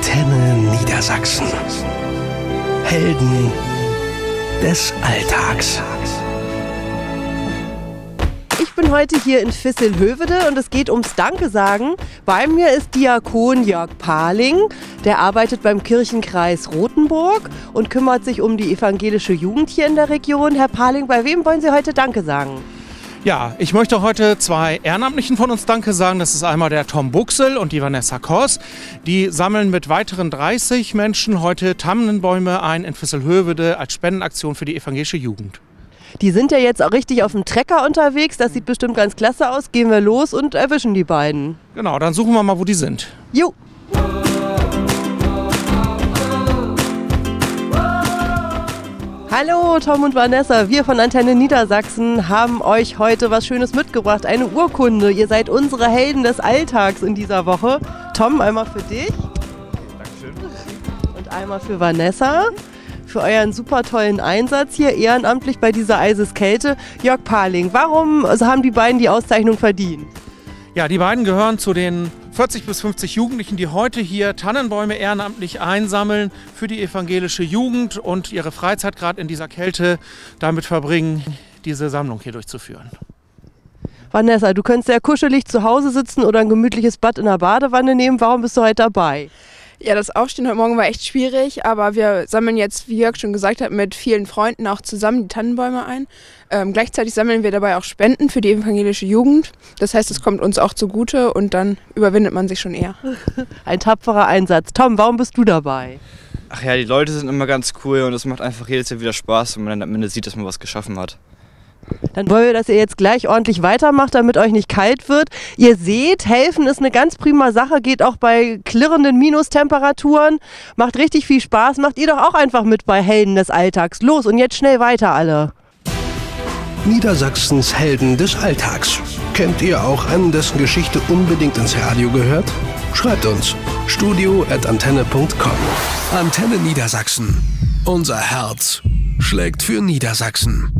Antenne Niedersachsen. Helden des Alltags. Ich bin heute hier in Visselhövede und es geht ums Danke sagen. Bei mir ist Diakon Jörg Paling. Der arbeitet beim Kirchenkreis Rothenburg und kümmert sich um die evangelische Jugend hier in der Region. Herr Paling, bei wem wollen Sie heute Danke sagen? Ja, ich möchte heute zwei Ehrenamtlichen von uns Danke sagen. Das ist einmal der Tom Buchsel und die Vanessa Koss. Die sammeln mit weiteren 30 Menschen heute Tannenbäume ein in Visselhövede als Spendenaktion für die evangelische Jugend. Die sind ja jetzt auch richtig auf dem Trecker unterwegs. Das sieht bestimmt ganz klasse aus. Gehen wir los und erwischen die beiden. Genau, dann suchen wir mal, wo die sind. Jo! Hallo Tom und Vanessa, wir von Antenne Niedersachsen haben euch heute was Schönes mitgebracht, eine Urkunde. Ihr seid unsere Helden des Alltags in dieser Woche. Tom, einmal für dich. Dankeschön. Und einmal für Vanessa, für euren super tollen Einsatz hier ehrenamtlich bei dieser Eiseskälte. Jörg Paling, warum haben die beiden die Auszeichnung verdient? Ja, die beiden gehören zu den 40 bis 50 Jugendlichen, die heute hier Tannenbäume ehrenamtlich einsammeln für die evangelische Jugend und ihre Freizeit gerade in dieser Kälte damit verbringen, diese Sammlung hier durchzuführen. Vanessa, du könntest ja kuschelig zu Hause sitzen oder ein gemütliches Bad in der Badewanne nehmen. Warum bist du heute dabei? Ja, das Aufstehen heute Morgen war echt schwierig, aber wir sammeln jetzt, wie Jörg schon gesagt hat, mit vielen Freunden auch zusammen die Tannenbäume ein. Gleichzeitig sammeln wir dabei auch Spenden für die evangelische Jugend. Das heißt, es kommt uns auch zugute und dann überwindet man sich schon eher. Ein tapferer Einsatz. Tom, warum bist du dabei? Ach ja, die Leute sind immer ganz cool und es macht einfach jedes Jahr wieder Spaß, wenn man dann am Ende sieht, dass man was geschaffen hat. Dann wollen wir, dass ihr jetzt gleich ordentlich weitermacht, damit euch nicht kalt wird. Ihr seht, helfen ist eine ganz prima Sache, geht auch bei klirrenden Minustemperaturen. Macht richtig viel Spaß. Macht ihr doch auch einfach mit bei Helden des Alltags. Los und jetzt schnell weiter alle. Niedersachsens Helden des Alltags. Kennt ihr auch einen, dessen Geschichte unbedingt ins Radio gehört? Schreibt uns studio@antenne.com. Antenne Niedersachsen. Unser Herz schlägt für Niedersachsen.